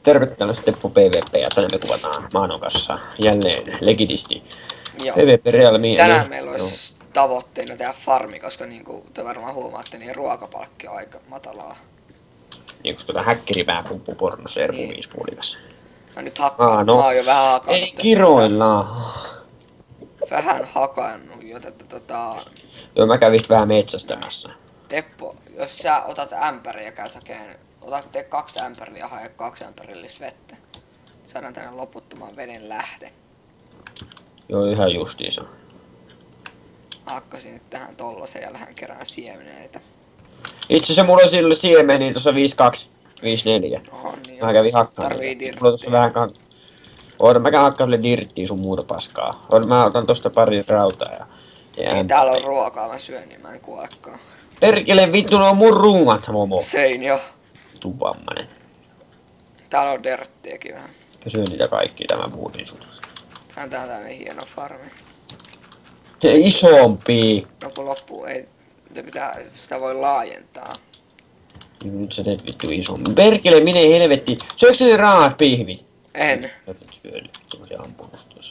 Tervetuloa Teppo PvP ja tänään me kuvataan Maanon kanssa jälleen legitisti. Joo. PvP Realmi. Tänään meillä olisi tavoitteena tehdä farmi, koska niin kuin te varmaan huomaatte, niin ruokapalkki on aika matalaa. Niin koska tämä häkkiripää pumppu pornossa Erpu Niin. 5 puolikas. Mä nyt hakkaan, No. mä oon jo vähän hakannut Ei tästä kiroilla. vähän hakannut, joten Joo, mä kävin vähän metsästämässä. Teppo, jos sä otat ämpäriä ja käyt hakeen, tee 2 ämpäriä ja hae 2 ämpärillistä vettä. Saadaan tänne loputtoman veden lähde. Joo, ihan justiinsa. Hakkasin nyt tähän tollasen ja lähden kerään siemeneitä. Itse asiassa mulla on silloin siemeni tuossa 52, 54. Oho, niin Mä kävin hakkaan. tarvii dirttiä. Mulla on tossa vähän Oota, mä käyn hakkaan sille dirttiä sun muuta paskaa. Mä otan tosta pari rautaa ja... Ei täällä on ruokaa, mä syön, niin mä en kuolekaan. Perkele vittu, ne on mun ruumat, momo. Sein jo. Tuvammanen. Täällä on dirttiäkin vähän. Ja syön niitä kaikki, tämä puhutin sun. Tää on tämmönen hieno farmi. Se isompi. No kun loppuu, ei, sitä voi laajentaa. Nyt sä teet vittu isompi. Perkele, minne helvetti. Syöksä ne raahat pihvit? En. Syönyt, semmosia ampunut tuossa.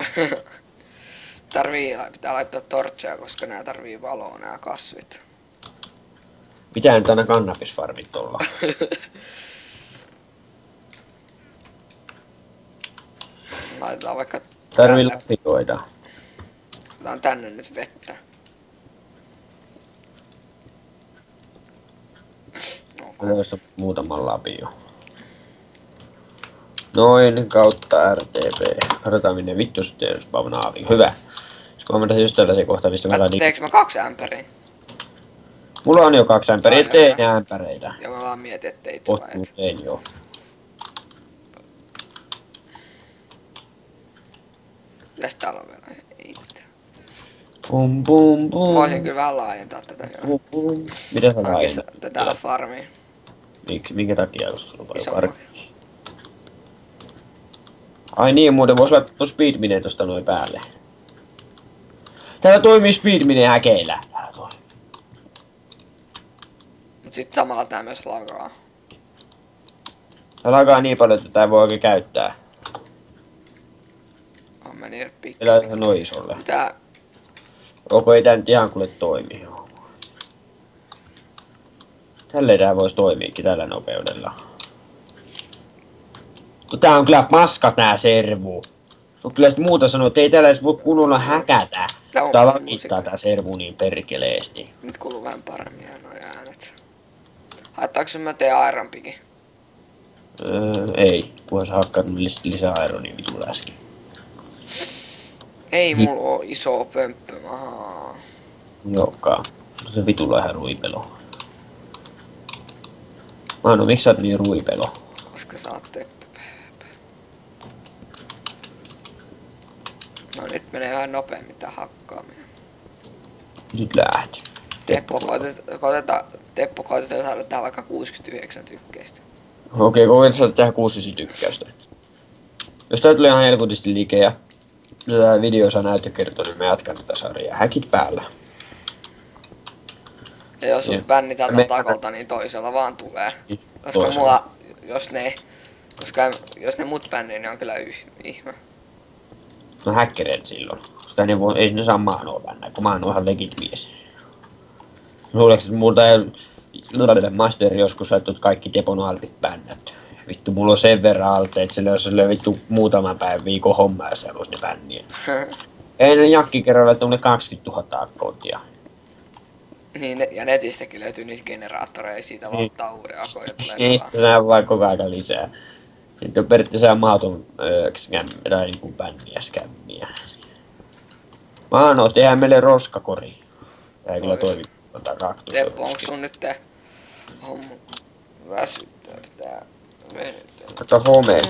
Pitää laittaa tortseja, koska nää tarvii valoa nää kasvit. Pitää nyt aina kannabisfarmit olla. Laitetaan vaikka Tarvii tänne. lapioida. Laitetaan tänne nyt vettä. Löyssä muutaman lapio. Noin kautta RTP. Katsotaan minne vittu sitten spawnaavi. Hyvä. Kun mä just tällaisia kohtaa, mistä mä laitin. Teekö mä 2 ämpäriä? Mulla on jo 2 ämpäriä, Ai, ettei hyvä. enää ämpäreitä. Ja mä vaan mietin, ettei itse vai et. Tein joo. Mitäs täällä on vielä? Ei mitään. Pum pum pum. Voisin kyllä vähän laajentaa tätä vielä. Pum pum. Mitä sä Hankissa laajentat? tätä farmia. Minkä takia, koska sulla on paljon Isomman. karkkia? Ai niin, muuten vois laittaa tuon speedminen tosta noin päälle. Täällä toimii speedminen häkeillä. Täällä toimii. Mut sit samalla tää myös lagaa. Tää lagaa niin paljon, että tää ei voi oikein käyttää. On meni pikku. Täällä noin isolle. Tää Onko ei tää nyt ihan kuule toimi? Tälleen tää vois toimiikin tällä nopeudella. Mutta tää on kyllä paska tää servu. On kyllä sit muuta sanoa, että ei täällä edes voi kunnolla häkätä. Tää on Tää musiikka. lakittaa tää servu niin perkeleesti. nyt kuuluu vähän paremmin noi äänet. Haittaaks mä teen Iron Pickin? Ei. Kunhan sä hakkaat lisää ironia vitu läski. Ei mulla oo iso pömppö, ahaa. Jokkaa. Se vitulla ihan ruipelo. Manu, miksi sä oot niin ruipelo? Koska sä oot Teppo. No nyt menee vähän nopeammin tää hakkaaminen. Nyt lähti. Teppo, koitetaan saada tähän vaikka 69 tykkäistä. Okei, kokeillaan saada tehdä 6 tykkäystä. Jos tää tulee ihan helkutisti liike ja tätä video saa näyttökertoa, niin mä jatkan tätä sarjaa. Häkit päällä. Ja jos Niin. sut bänni tältä Me- takolta, niin toisella vaan tulee. Koska Toisella. mulla, jos ne mut bännii, niin on kyllä ihme. No häkkereet silloin. Koska ne ei ne saa Maanoa bännää, kun Maano on ihan legit mies. Luuleeko, että multa ei Masteri joskus laittu kaikki Tepon altit bännät. Vittu, mulla on sen verran alteet, että jos sille vittu muutaman päivän viikon homma ja se voisi ne bänniä. Ei ne jakki kerran laittu mulle 20 000 akkoontia. Niin, ja netistäkin löytyy niitä generaattoreja, siitä vaan Niin. ottaa uuden akon ja tulee Niistä saa vaan koko ajan lisää. Sitten on periaatteessa mahdoton skämmi tai niinku bänniä skämmiä. Maano, tehdään meille roskakori. Tää ei kyllä Ois. toimi. Kaktus. Teppo, onks sun nyt te homma väsyttää pitää venyttää? Kato homeen.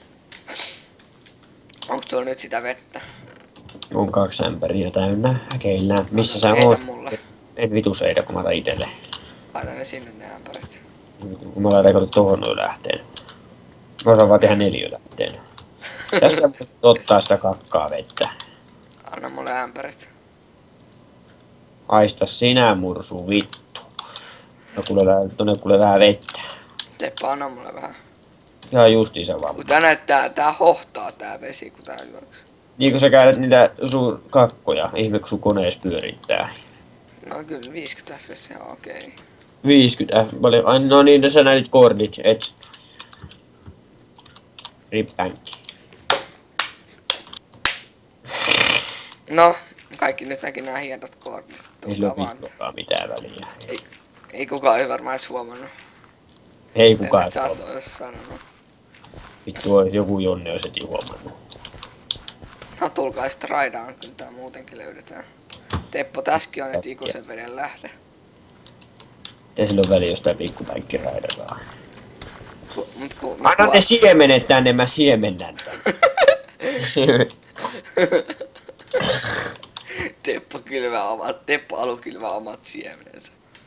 Onks sulla nyt sitä vettä? On 2 ämpäriä täynnä häkeillä. Missä sä Heitä oot? mulle. En vitu seitä, kun mä laitan itelle. Laita ne sinne ne ämpärit. Kun mä laitan kato tohon noin lähteen. Mä osaan vaan tehdä 4 lähteen. Tästä voit ottaa sitä kakkaa vettä. Anna mulle ämpärit. Haista sinä mursu vittu. No kuule vähän vettä. Teppo, anna mulle vähän. Ihan justiinsa vamma. Kun tää hohtaa tää vesi, kun tää juoksee. Niin kun sä käydät niitä kakkoja, ihme kun sun konees pyörittää. No kyllä 50 fps on okei. 50 F, paljon, ai no niin, sä näytit kordit, et. Rippänkki. No, kaikki nyt näki nää hienot koordit. Ei sillä ole vittuakaan mitään väliä. Ei kukaan varmaan edes huomannut. Ei kukaan. Sä ois sanonut. Vittu ois joku Jonne ois heti huomannut. No tulkaa sitten raidaan, kyllä tää muutenkin löydetään. Teppo täskin on nyt ikuisen veden lähde. Ei sillä ole väliä, jos tää pikkupänkki raidataan. Anna ne siemenet tänne, mä siemennän tän. Teppo haluaa kylvää omat siemenensä.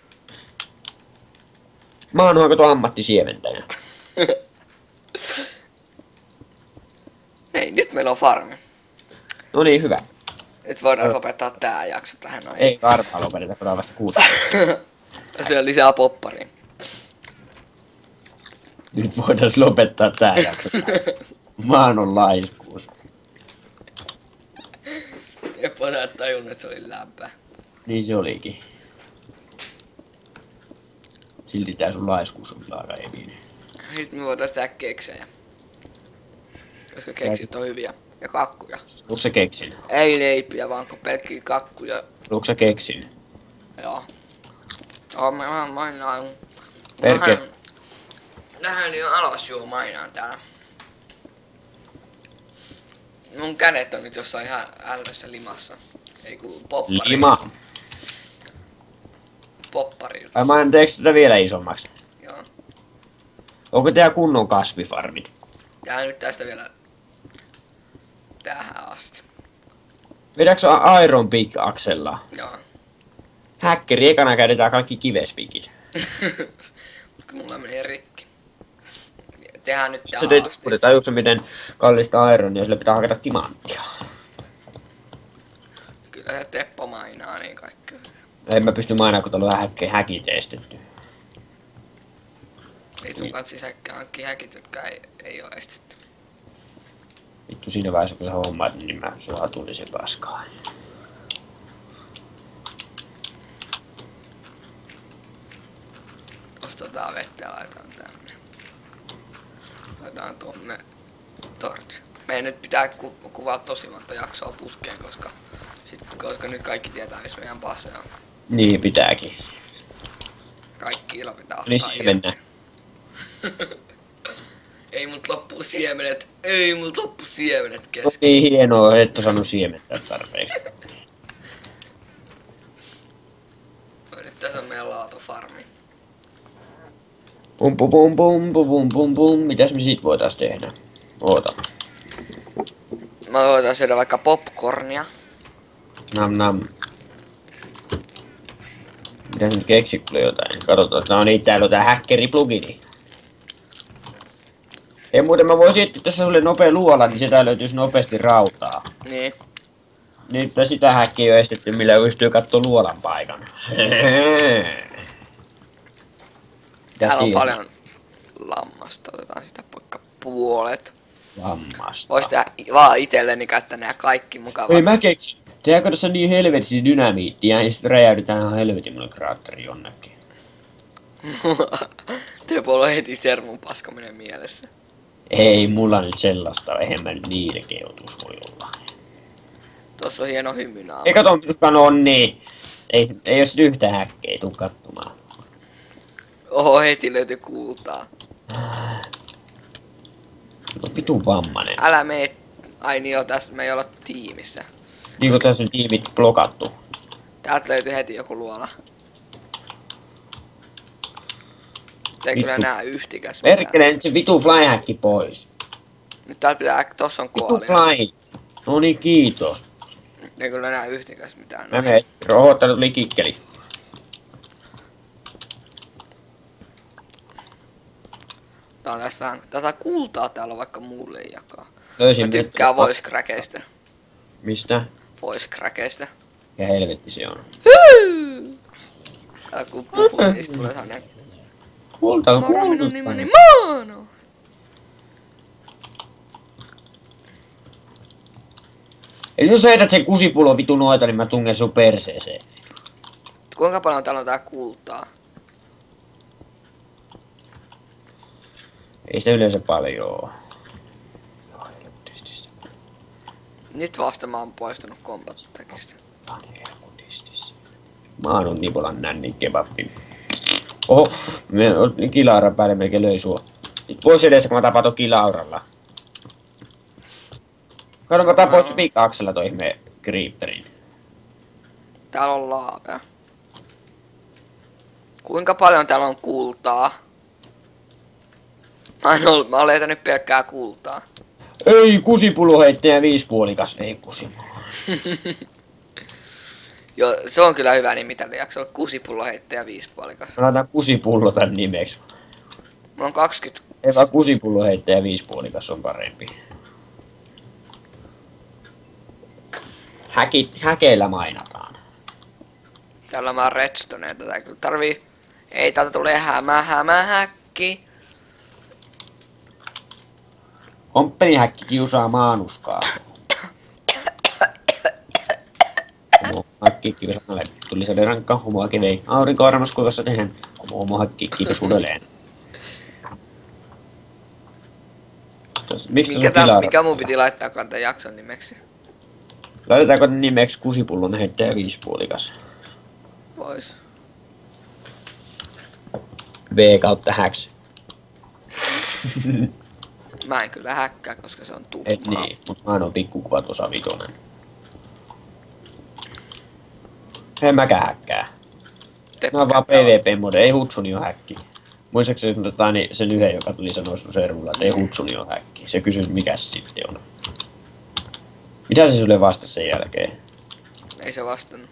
Mä oon kato ammattisiementäjä. Hei, nyt meillä on farmi. No niin, hyvä. Nyt voidaan lopettaa tää jakso tähän noin. Ei varmaan lopeteta, kun on vasta 6. Se on lisää poppariin. Nyt voitais lopettaa tää jakso. Maan on laiskuus. Teppo sä et tajunnut, että se oli lämpää. Niin se olikin. Silti tää sun laiskuus on saada eviin. Nyt me voitais tehdä keksejä. Koska keksit on hyviä. Ja kakkuja. Luuks sä keksin? Ei leipiä, vaan pelkkiä kakkuja. Luuks sä keksin? Joo. Mä mainaan. Perke. Nähän jo alas juo mainaan täällä. Mun kädet on nyt jossain ihan ällössä limassa. Ei kuulu poppari. Lima. Poppari. Ai mä en teekö tätä vielä isommaksi? Joo. Onko tää kunnon kasvifarmit? Tää nyt tästä vielä tähän asti. Vedäks Iron Pickaxella? Joo. Häkkeri, ekana käytetään kaikki kivespikit. Mulla meni rikki. Tehdään nyt Se tähän teit asti. uudet, tajuuksä miten kallista Ironia, sillä pitää hakata timanttia. Kyllä se Teppo mainaa niin kaikkea. En mä pysty mainaa, kun täällä on häkit estetty. Ei sun kanssa sisäkkään hankki häkit, jotka ei oo estetty. Vittu siinä vaiheessa, kun sä hommaat, niin mä sua tulisin paskaa. Ostetaan vettä ja laitetaan tänne. Laitetaan tonne torch. Meidän nyt pitää kuvaa tosi monta jaksoa putkeen, koska nyt kaikki tietää, missä meidän base on. Niin pitääkin. Kaikki ilo pitää ottaa Niin siemenä. Ei mut loppu siemenet. Ei mut loppu siemenet No kesken. niin hienoa, et oo saanut siementää tarpeeksi. No, nyt tässä on meidän laatufarmi. Pum pum pum pum pum pum pum pum. Mitäs me sit voitais tehdä? Oota. Mä voitais syödä vaikka popcornia. Nam nam. Mitäs nyt keksi kyllä jotain? Katsotaan. No niin, täällä on tää häkkeriplugini. Ei muuten mä voisin etsiä tässä sulle nopea luola, niin sieltä löytyisi nopeasti rautaa. Niin. Nyt sitä häkkiä on estetty, millä pystyy kattoo luolan paikan. Täällä on paljon lammasta. Otetaan sitä vaikka puolet. Lammasta. Vois tehdä vaan itelleni käyttää nää kaikki mukavat. Ei mä keksin. Tehdäänkö tässä niin helvetisti dynamiittia ja sitten räjäydytään ihan helvetin mulle kraatteri jonnekin. Tepolla on heti sermun paskaminen mielessä. Ei mulla nyt sellaista, eihän mä nyt niin keutus voi olla. Tossa on hieno hymynaama. Ei kato mitään onni. Ei oo sit yhtään häkkeä, tuu katsomaan. Oho, heti löytyi kultaa. No vitun vammanen. Älä mee. Ai niin joo, tässä me ei olla tiimissä. Niin kun tässä on tiimit blokattu. Täältä löytyy heti joku luola. Ei Vittu. kyllä nää yhtikäs mitään. Perkele nyt se vitu flyhäkki pois. Nyt täältä pitää, tossa on Vitu kuoli. fly. No niin, kiitos. Ei kyllä nää yhtikäs mitään. Mä menen. Rohottanut tuli kikkeli. Tää on tässä vähän. Tätä kultaa täällä on vaikka muulle ei jakaa. Löysin Mä tykkään voice crackeista. Mistä? Voice crackeista. Ja helvetti se on. Kun puhuu, niin sit tulee sellainen. Kulta, Moro, minun kulta. nimeni Maano. Eli jos sä heität sen kusipullon vitu noita, niin mä tungen sun perseeseen. Kuinka paljon täällä on tää kultaa? Ei sitä yleensä paljon oo. Nyt vasta mä oon poistunut kombattekistä. Mä oon Nivolan nännin kebabbi. Oho, me on kilauran päälle melkein löi sua. Pois edessä, kun mä tapaton kilauralla. Kato, mä tapoin pikaaksella toi ihme creeperin. Täällä on laavea. Kuinka paljon täällä on kultaa? Mä oon löytänyt pelkkää kultaa. Ei, kusipullo heittäjä 5-puolikas. Ei kusipullo. Joo, se on kyllä hyvä nimi tälle jaksolle. Kusipullo heittäjä 5-puolikas. Mä laitan kusipullo tän nimeksi. Mulla on 20. Ei vaan kusipullo heittäjä 5-puolikas on parempi. Häkeillä mainataan. Täällä mä oon redstoneja, tätä kyllä tarvii. Ei, täältä tulee häkki. Komppelihäkki kiusaa maanuskaa. Häkki kiusaa tuli se rankka, homohäkki vei aurinkoarmas kuivassa tehen. Homohäkki kiitos uudelleen. Mikä mun piti laittaa tämän jakson nimeksi? Laitetaanko nimeksi kusipullon heittäjä 5-puolikas? Vois. V kautta häks. Mä en kyllä häkkää, koska se on tuhmaa. Et niin, mut mä oon pikkukuvat osa vitonen. En mäkään häkkää. Mä oon vaan PvP-mode, ei Hutsuni oo häkki. Muistaakseni sen yhden, joka tuli sanoa sun servulla, että ei Hutsuni oo häkki. Se kysyi, mikä se sitten on. Mitä se sulle vastasi sen jälkeen? Ei se vastannut.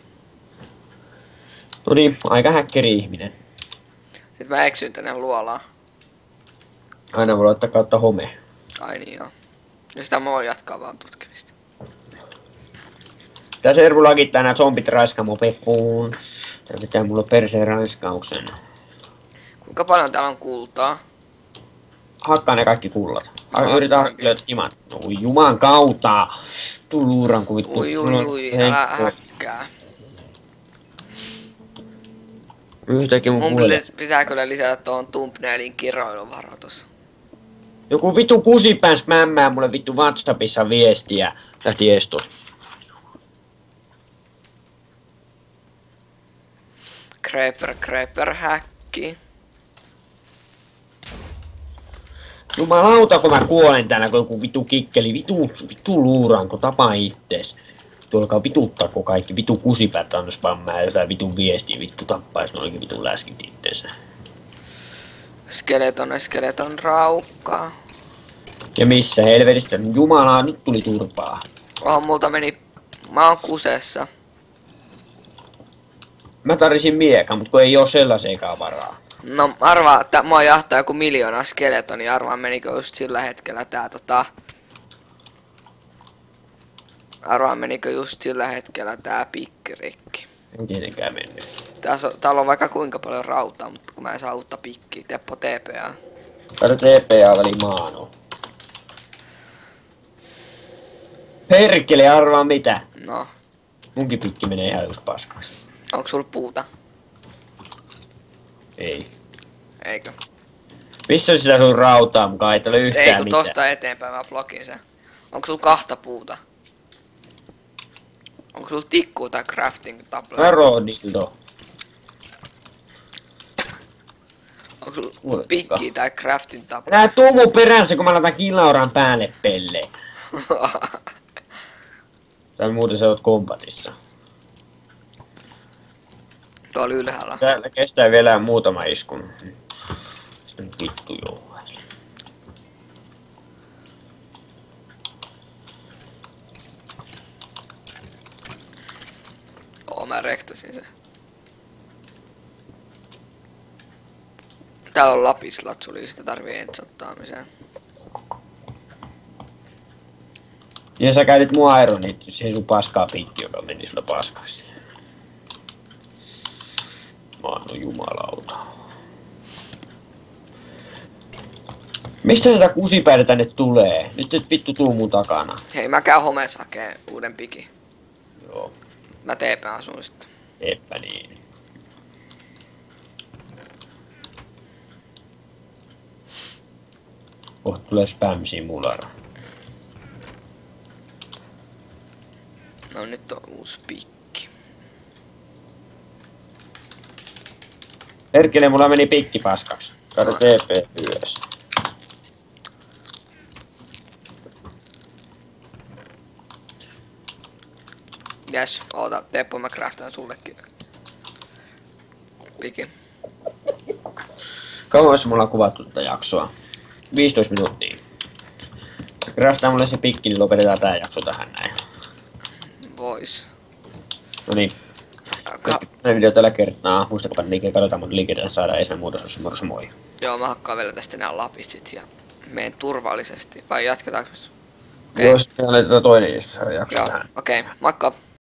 No niin, aika häkkeri ihminen. Nyt mä eksyin tänne luolaan. Aina voi laittaa kautta home. Ai niin joo. Ja sitä mä voin jatkaa vaan tutkimista. Tää servu lakittaa nää zombit raiskamo peppuun. Tää pitää mulla perseen raiskauksen. Kuinka paljon täällä on kultaa? Hakkaa ne kaikki kullat. No, Yritän löytää iman. No juman kautta. Tuu luuran kun vittu. Ui, älä häkkää. Yhtäkkiä mun pitää kyllä lisätä tuohon thumbnailin kiroiluvaroitus. Joku vitu kusipääns mämmää mulle vittu WhatsAppissa viestiä. Lähti estos. Creeper häkki. Jumalauta kun mä kuolen täällä kun joku vitu kikkeli. Vitu luuranko tapaa ittees. Tuolkaa vituttaako kaikki vitu kusipäät anna spammää jotain vitun viestiä vittu tappais noinkin vitun läskit itteensä. Skeleton raukkaa. Ja missä helvetistä? Jumalaa, nyt tuli turpaa. Multa meni. Mä oon kusessa. Mä tarvisin miekan, mut kun ei oo sellaiseenkaan varaa. No arvaa, että mua jahtaa joku 1 000 000 skeletonia. Arvaa menikö just sillä hetkellä tää Arvaa menikö just sillä hetkellä tää pikkirikki. En tietenkään mennyt. Täällä on vaikka kuinka paljon rautaa, mutta kun mä en saa uutta pikkiä. Teppo TPA. Kato TPA väli maano. Perkele, arvaa mitä? No. Munkin pikki menee ihan just paskaksi. Onko sulla puuta? Ei. Eikö? Missä on sitä sun rautaa mukaan? Ei ole yhtään mitään. mitään. Tosta eteenpäin mä blokin sen. Onko sulla 2 puuta? Onko sulla tikkuu tai crafting tablet? Karodildo. Onko sulla pikkiä tai crafting tablet? Nää tuu mun peränsä kun mä laitan kilauran päälle pelle. Tai muuten sä oot kombatissa. Tuolla ylhäällä. Täällä kestää vielä muutama iskun. Sitten vittu joo. Mä rektasin sen. Täällä on lapislatsuli, sitä tarvii entsottaamiseen. Ja sä käytit mun ironit, siihen sun paskaa pikki, joka meni sulle paskaksi. Mä oon jumalauta. Mistä näitä kusipäitä tänne tulee? Nyt et vittu tuu mun takana. Hei, mä käyn homeessa hakee uuden pikin. Joo, Mä teepään asun sitten. eppä niin. Kohta tulee spamsi mulara. No nyt on uusi pikki. Perkele, mulla meni pikki paskaksi. Kato No. TP ylös. Jes, oota, Teppo, mä craftaan sullekin. Pikin. Kauas mulla on kuvattu tätä jaksoa? 15 minuuttia. Craftaa mulle se pikki, niin lopetetaan tää jakso tähän näin. Vois. No niin. Ka- Tämä video tällä kertaa. Muistakaa liikkeen, katsotaan mun liikkeitä saada ensimmäinen muodossa. Morossa moi. Joo, mä hakkaan vielä tästä nää lapit sit ja meen turvallisesti. Vai jatketaanko me? Okei. Jos vielä toinen jakso Joo, tähän. okei, moikka.